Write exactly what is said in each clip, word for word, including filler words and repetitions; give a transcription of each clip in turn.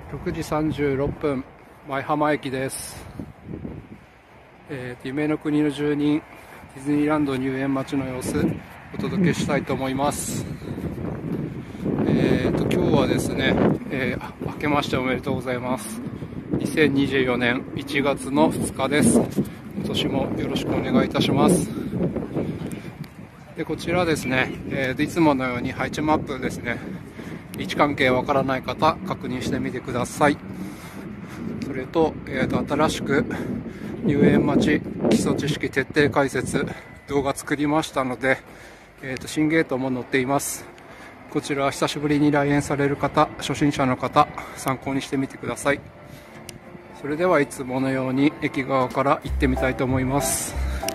ろくじさんじゅうろっぷん、舞浜駅です。えー、夢の国の住人、ディズニーランド入園待ちの様子、お届けしたいと思います。えーと、今日はですね、えー、明けましておめでとうございます。にせんにじゅうよねんいちがつのふつかです。今年もよろしくお願いいたします。で、こちらですね、えー、いつものように配置マップですね。位置関係わからない方、確認してみてください。それと、えーと、新しく入園待ち基礎知識徹底解説動画作りましたので、えーと、新ゲートも載っています。こちら久しぶりに来園される方、初心者の方、参考にしてみてください。それではいつものように駅側から行ってみたいと思います。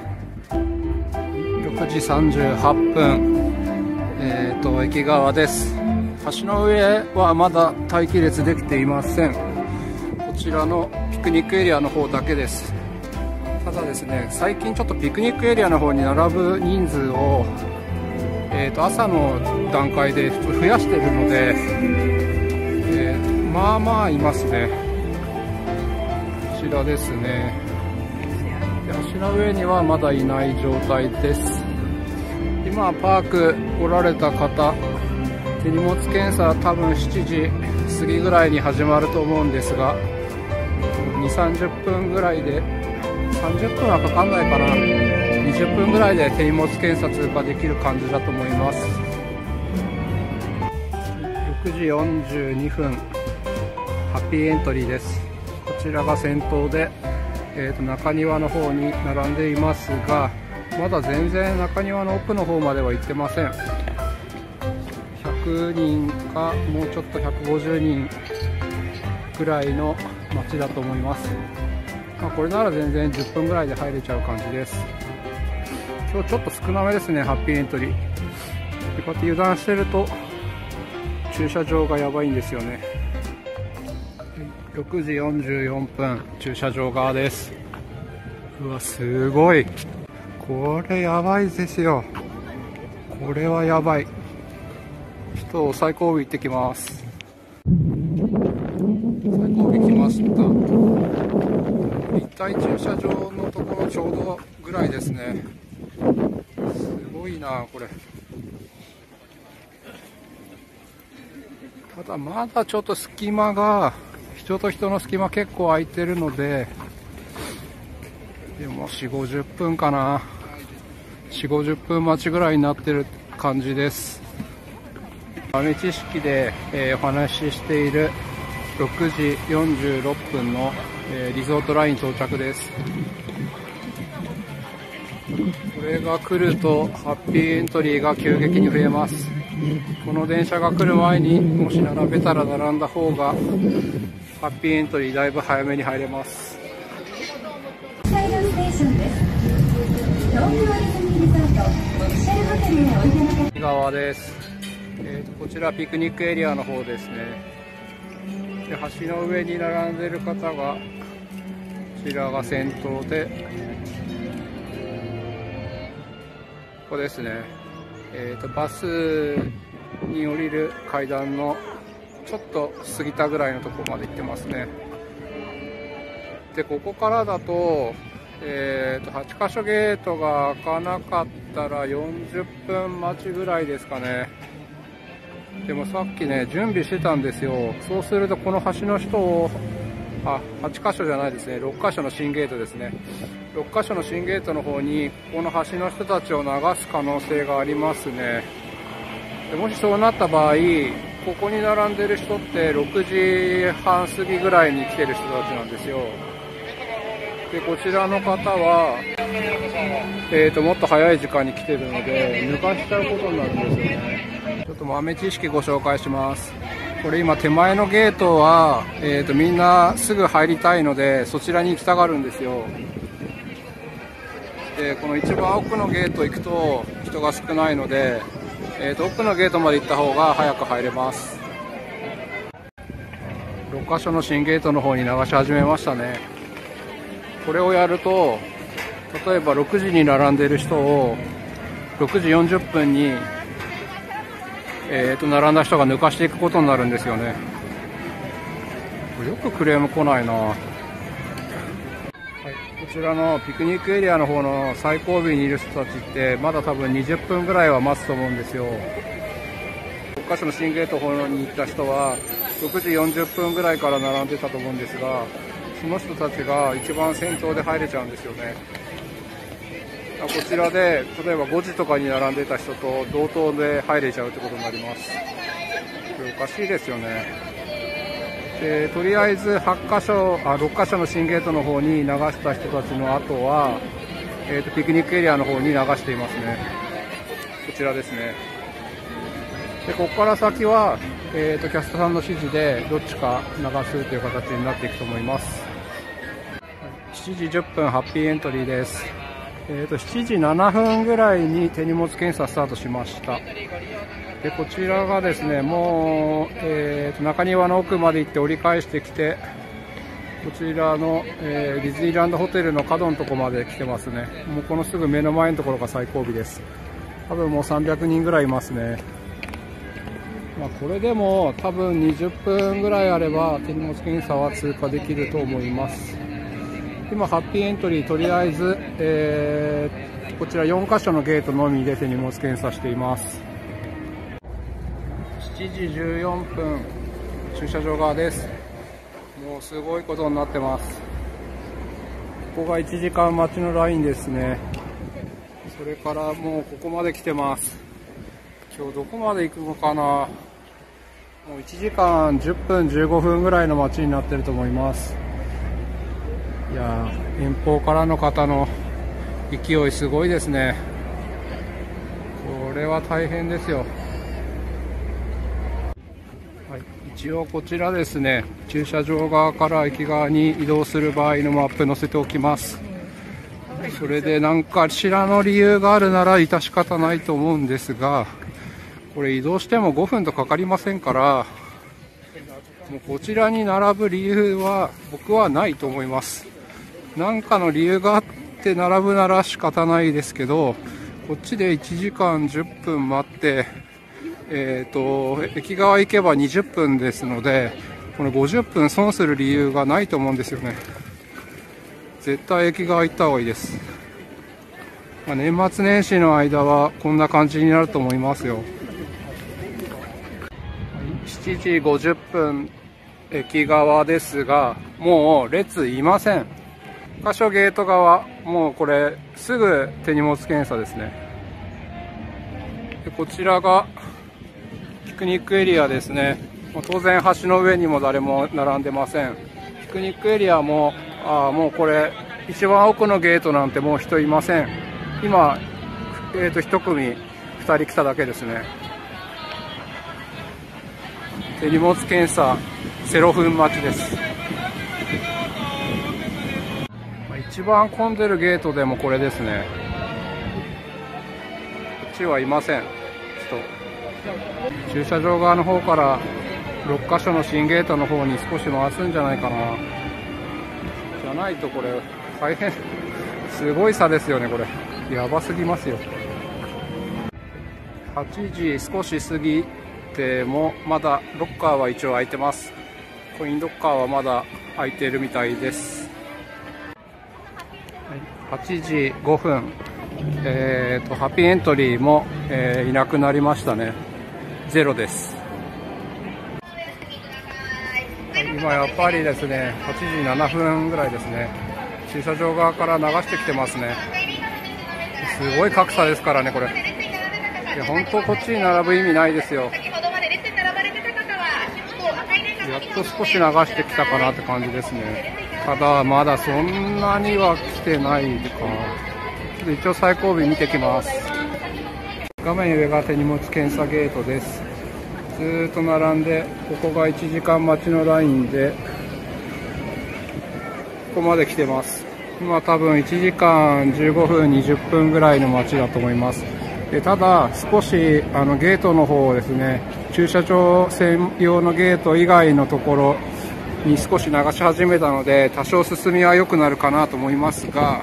ろくじさんじゅうはっぷん、えーと、駅側です。橋の上はまだ待機列できていません。こちらのピクニックエリアの方だけです。ただですね、最近ちょっとピクニックエリアの方に並ぶ人数を、えーと、朝の段階で増やしているので、えーと、まあまあいますね。こちらですね。で、橋の上にはまだいない状態です。今パーク来られた方、手荷物検査多分しちじ過ぎぐらいに始まると思うんですが、にじゅう、さんじゅっぷんぐらいで、さんじゅっぷんはかかんないかな、にじゅっぷんぐらいで手荷物検査通過できる感じだと思います。ろくじよんじゅうにふん、ハッピーエントリーです。こちらが先頭で、えーと、中庭の方に並んでいますが、まだ全然中庭の奥の方までは行ってません。ひゃくにんかもうちょっとひゃくごじゅうにんぐらいの街だと思います。まあ、これなら全然じゅっぷんぐらいで入れちゃう感じです。今日ちょっと少なめですね、ハッピーエントリー。で、こうやって油断してると駐車場がやばいんですよね。ろくじよんじゅうよんぷん、駐車場側です。うわ、すごい、これやばいですよ。これはやばい。ちょっと最後尾行ってきます。最後尾来ました。立体駐車場のところちょうどぐらいですね。すごいなこれ。ただまだちょっと隙間が、人と人の隙間結構空いてるので、でもよんじゅう、ごじゅっぷんかな、よんじゅう、ごじゅっぷん待ちぐらいになってる感じです。豆知識で、えー、お話ししているろくじよんじゅうろっぷんの、えー、リゾートライン到着です。これが来るとハッピーエントリーが急激に増えます。この電車が来る前にもし並べたら並んだ方がハッピーエントリーだいぶ早めに入れます。右側です。えーと、こちらピクニックエリアの方ですね。で、橋の上に並んでいる方が、こちらが先頭で、ここですね。えーと、バスに降りる階段のちょっと過ぎたぐらいのところまで行ってますね。で、ここからだと、えーと、はちかしょゲートが開かなかったらよんじゅっぷん待ちぐらいですかね。でもさっきね、準備してたんですよ。そうするとこの橋の人を、あ、はちかしょじゃないですね、ろっかしょの新ゲートですね。ろっかしょの新ゲートの方にこの橋の人たちを流す可能性がありますね。でもしそうなった場合、ここに並んでる人ってろくじはん過ぎぐらいに来てる人たちなんですよ。で、こちらの方は、えーと、もっと早い時間に来てるので、抜かしちゃうことになるんですよね。ちょっと豆知識ご紹介します。これ今手前のゲートは、えーと、みんなすぐ入りたいので、そちらに行きたがるんですよ。で、この一番奥のゲート行くと人が少ないので、えーと、奥のゲートまで行った方が早く入れます。ろっかしょの新ゲートの方に流し始めましたね。これをやると、例えばろくじに並んでいる人をろくじよんじゅっぷんに、えーと、並んだ人が抜かしていくことになるんですよね。 よくクレーム来ないな。はい、こちらのピクニックエリアの方の最後尾にいる人たちってまだ多分にじゅっぷんぐらいは待つと思うんですよ。ろっかしょの新ゲートの方に行った人はろくじよんじゅっぷんぐらいから並んでたと思うんですが、その人たちが一番先頭で入れちゃうんですよね。こちらで例えばごじとかに並んでた人と同等で入れちゃうってことになります。これおかしいですよね。でとりあえずはちかしょあろっかしょの新ゲートの方に流した人たちの後は、えー、とピクニックエリアの方に流していますね。こちらですね。でここから先は、えー、とキャストさんの指示でどっちか流すという形になっていくと思います。しちじじゅっぷんハッピーエントリーです。えー、としちじななふんぐらいに手荷物検査スタートしました。でこちらがですね、もう、えー、と中庭の奥まで行って折り返してきて、こちらの、えー、ディズニーランドホテルの角のところまで来てますね。もうこのすぐ目の前のところが最後尾です。多分もうさんびゃくにんぐらいいますね。まあ、これでも多分にじゅっぷんぐらいあれば手荷物検査は通過できると思います。今ハッピーエントリーとりあえず、えー、こちらよんかしょのゲートのみで手荷物検査しています。しちじじゅうよんぷん駐車場側です。もうすごいことになってます。ここがいちじかん待ちのラインですね。それからもうここまで来てます。今日どこまで行くのかな。もういちじかんじゅっぷんじゅうごふんぐらいの待ちになってると思います。いやー、遠方からの方の勢いすごいですね。これは大変ですよ。はい、一応こちらですね、駐車場側から駅側に移動する場合のマップ載せておきます。それで何かしらの理由があるなら致し方ないと思うんですが、これ移動してもごふんとかかりませんから、もうこちらに並ぶ理由は僕はないと思います。何かの理由があって並ぶなら仕方ないですけど、こっちでいちじかんじゅっぷん待って、えーと、駅側行けばにじゅっぷんですので、このごじゅっぷん損する理由がないと思うんですよね。絶対駅側行った方がいいです。まあ、年末年始の間はこんな感じになると思いますよ。しちじごじゅっぷん駅側ですが、もう列いません。箇所ゲート側、もうこれすぐ手荷物検査ですね。でこちらがピクニックエリアですね。当然橋の上にも誰も並んでません。ピクニックエリアもあもうこれ一番奥のゲートなんてもう人いません。今、えー、といち組ふたり来ただけですね。手荷物検査ゼロふん待ちです。一番混んでるゲートでもこれですね。こっちはいません。人駐車場側の方からろっかしょの新ゲートの方に少し回すんじゃないかな。じゃないとこれ大変すごい差ですよね。これやばすぎますよ。はちじ少し過ぎてもまだロッカーは一応空いてます。コインロッカーはまだ空いているみたいです。はちじごふん、えーと、ハッピーエントリーも、えー、いなくなりましたね。ゼロです。今やっぱりですね、はちじななふんぐらいですね。駐車場側から流してきてますね。すごい格差ですからね、これ。いや、本当こっちに並ぶ意味ないですよ。やっと少し流してきたかなって感じですね。ただまだそんなには来てないか。一応最後尾見てきます。画面上が手荷物検査ゲートです。ずーっと並んで、ここがいちじかん待ちのラインでここまで来てます。今多分いちじかんじゅうごふんにじゅっぷんぐらいの待ちだと思います。でただ少しあのゲートの方をですね、駐車場専用のゲート以外のところに少し流し始めたので、多少進みは良くなるかなと思いますが、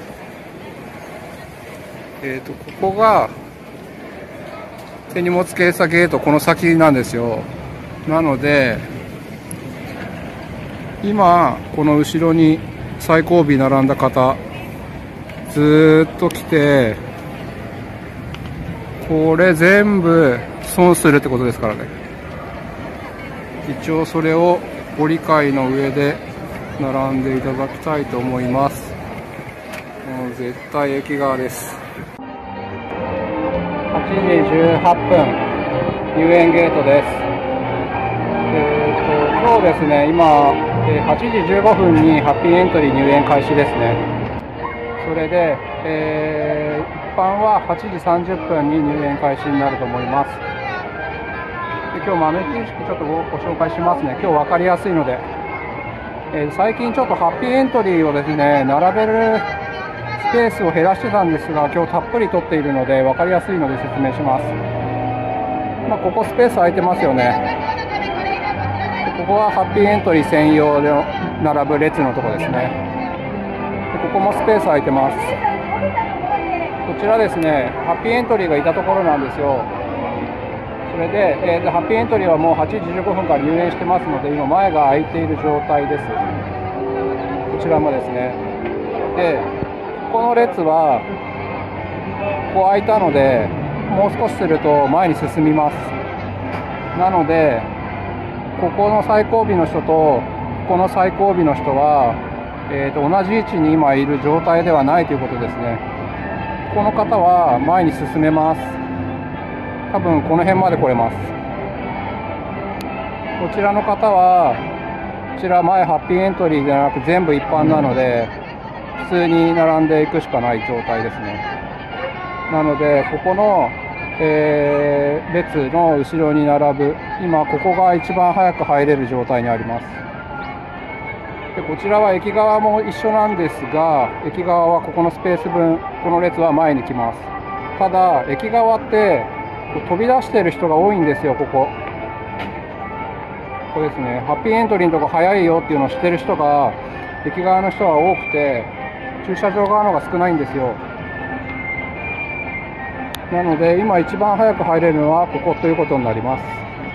えーと、ここが手荷物検査ゲート、この先なんですよ。なので今この後ろに最後尾並んだ方ずーっと来て、これ全部損するってことですからね。一応それをご理解の上で並んでいただきたいと思います。もう絶対駅側です。はちじじゅうはっぷん入園ゲートです。えーと今日ですね、今はちじじゅうごふんにハッピーエントリー入園開始ですね。それで、えー、一般ははちじさんじゅっぷんに入園開始になると思います。で今日豆知識ちょっと ご, ご紹介しますね。今日分かりやすいので、えー、最近ちょっとハッピーエントリーをですね並べるスペースを減らしてたんですが、今日たっぷり取っているので分かりやすいので説明します。まあ、ここスペース空いてますよね。ここはハッピーエントリー専用で並ぶ列のところですね。でここもスペース空いてます。こちらですね、ハッピーエントリーがいたところなんですよ。それで、えー、とハッピーエントリーはもうはちじじゅうごふんから入園してますので、今前が空いている状態です。こちらもですね。で、ここの列はここ空いたので、もう少しすると前に進みます。なのでここの最後尾の人とここの最後尾の人は、えー、と同じ位置に今いる状態ではないということですね。この方は前に進めます。多分この辺まで来れます。こちらの方はこちら前ハッピーエントリーではなく全部一般なので、普通に並んでいくしかない状態ですね。なのでここのえー、列の後ろに並ぶ、今ここが一番早く入れる状態にあります。でこちらは駅側も一緒なんですが、駅側はここのスペース分、この列は前に来ます。ただ駅側って飛び出している人が多いんですよ。ここここですね、ハッピーエントリーのとこ早いよっていうのを知ってる人が駅側の人は多くて、駐車場側の方が少ないんですよ。なので今一番早く入れるのはここということになります。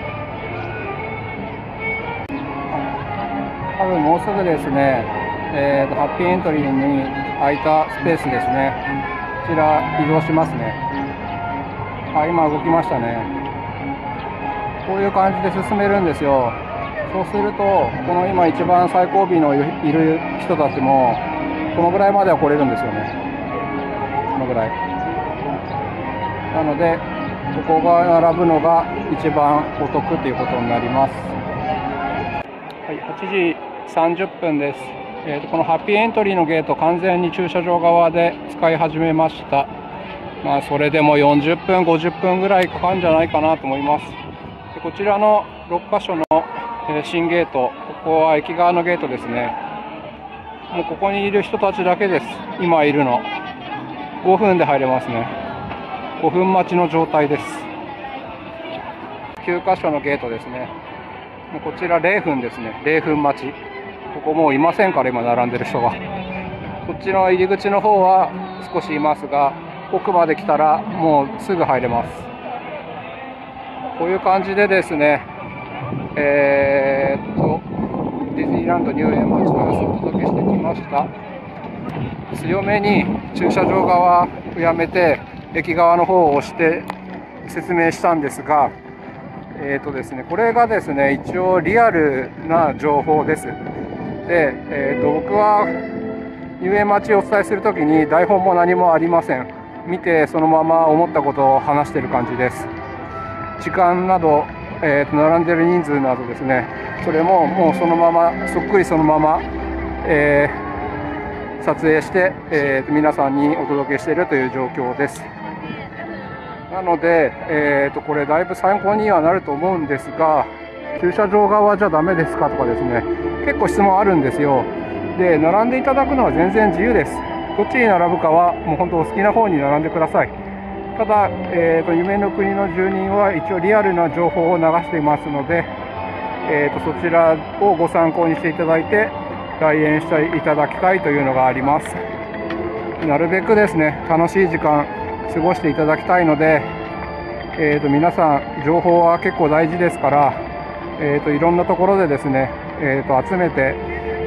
多分もうすぐですね、えーと、ハッピーエントリーに空いたスペースですね。こちら移動しますね。あ、今動きましたね。こういう感じで進めるんですよ。そうするとこの今一番最後尾のいる人たちもこのぐらいまでは来れるんですよね。このぐらいなので、ここが並ぶのが一番お得ということになります。はい、はちじさんじゅっぷんです。えーと、このハッピーエントリーのゲート、完全に駐車場側で使い始めました。まあ、それでもよんじゅっぷん、ごじゅっぷんぐらいかかるんじゃないかなと思います。でこちらのろっかしょの、えー、新ゲート、ここは駅側のゲートですね。もうここにいる人たちだけです。今いるの。ごふんで入れますね。ごふん待ちの状態です。きゅうかしょのゲートですね。もうこちられいふんですね。れいふん待ち。ここもういませんから、今並んでる人が。こっちの入り口の方は少しいますが、奥まで来たらもうすぐ入れます。こういう感じでですね、えー、っとディズニーランド入園待ちの様子をお届けしてきました。強めに駐車場側をやめて駅側の方を押して説明したんですが、えーとですね、これがですね、一応リアルな情報です。で、えーと僕は入園待ちをお伝えするときに台本も何もありません。見てそのまま思ったことを話している感じです。時間など、えーと並んでいる人数などですね、それももうそのままそっくりそのまま、えー、撮影して、えーと皆さんにお届けしているという状況です。なので、えー、とこれだいぶ参考にはなると思うんですが、駐車場側じゃダメですかとかですね、結構質問あるんですよ。で、並んでいただくのは全然自由です。どっちに並ぶかはもう本当お好きな方に並んでください。ただ、えー、と夢の国の住人は一応リアルな情報を流していますので、えー、とそちらをご参考にしていただいて来園していただきたいというのがあります。なるべくですね、楽しい時間過ごしていただきたいので、えー、と皆さん情報は結構大事ですから、えー、といろんなところでですね、えー、と集めて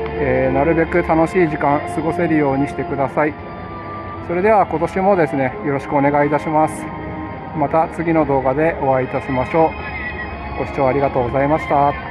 えー、なるべく楽しい時間過ごせるようにしてください。それでは今年もですね、よろしくお願いいたします。また次の動画でお会いいたしましょう。ご視聴ありがとうございました。